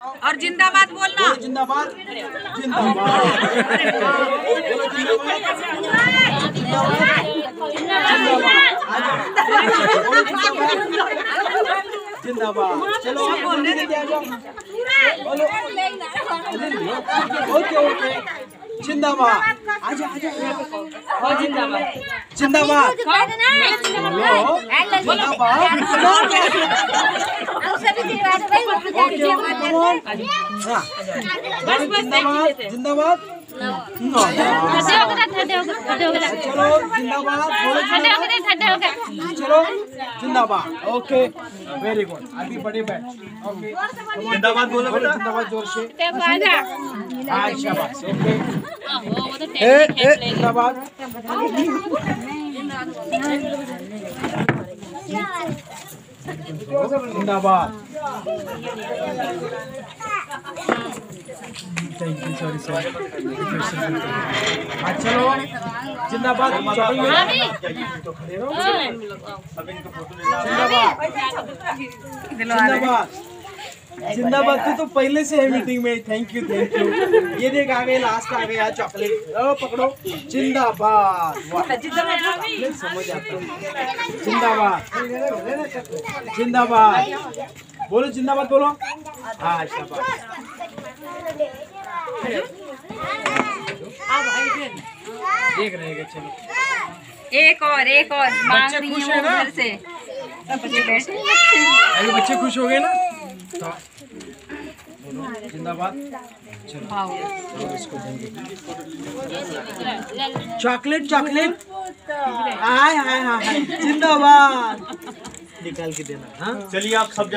और जिंदाबाद बोलना। जिंदाबाद जिंदाबाद जिंदाबाद। चलो बोलो ओके ओके जिंदाबाद। आजा आजा और जिंदाबाद जिंदाबाद जिंदाबाद जिंदाबाद। चलो जिंदाबाद चलो जिंदाबाद। Okay very good. अभी बड़े बैठ ओके जिंदाबाद बोलो बेटा जिंदाबाद जोर से। शाबाश ओके जिंदाबाद जिंदाबाद। Thank you sorry sorry. चलो जिंदाबाद जिंदाबाद जिंदाबाद। तू पहले से है मीटिंग में। Thank you thank you. ये देख आ गए लास्ट आ गया चॉकलेट। पकड़ो जिंदाबाद। समझ आता जिंदाबाद जिंदाबाद बोलो जिंदाबाद बोलो। हाँ शाबाश। देख रहे हैं चलो एक और मांग रही है वो घर से। अभी बच्चे खुश हो गए ना तो जिंदाबाद। चलो इसको देंगे चॉकलेट चॉकलेट। हाय हाय हाय जिंदाबाद। निकाल के देना। हाँ चलिए आप सब